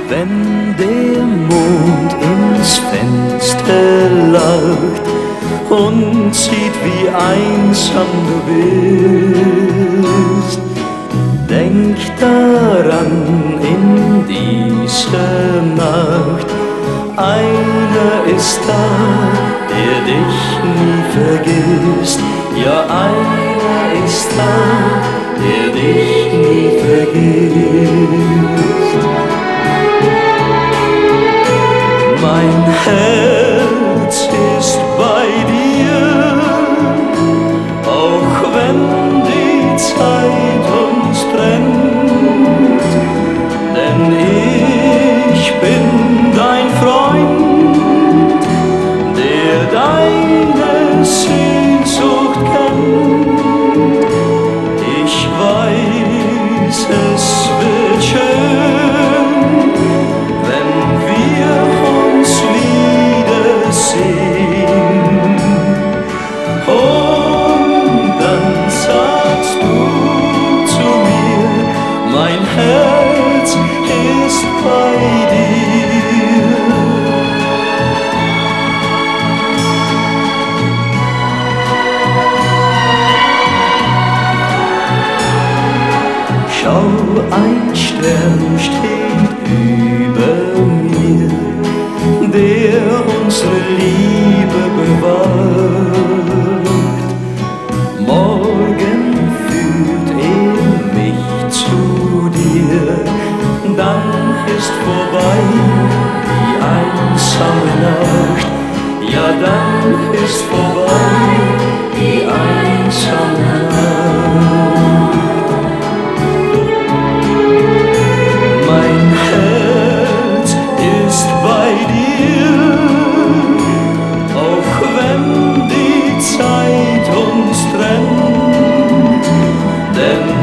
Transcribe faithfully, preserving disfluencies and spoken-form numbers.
wenn der Mond ins Fenster lacht und sieht, wie einsam du bist. Denk daran, in dieser Nacht, einer ist da, der dich nie vergisst. Ja, einer ist da, der dich nie vergisst. Mein Herz ist bei dir, auch wenn die Zeit uns trennt, denn ich bin dein Freund, der deine Sehnsucht kennt. Ich weiß, es wird schön, wenn wir uns wiedersehen. Und dann sagst du zu mir, mein Herz ist bei dir. Schau, ein Stern steht über mir, der unsere Liebe bewahrt. Morgen führt er mich zu dir, dann ist vorbei die einsame Nacht. Ja, dann ist vorbei die einsame Nacht. Mein Herz ist bei dir, auch wenn die Zeit uns trennt, denn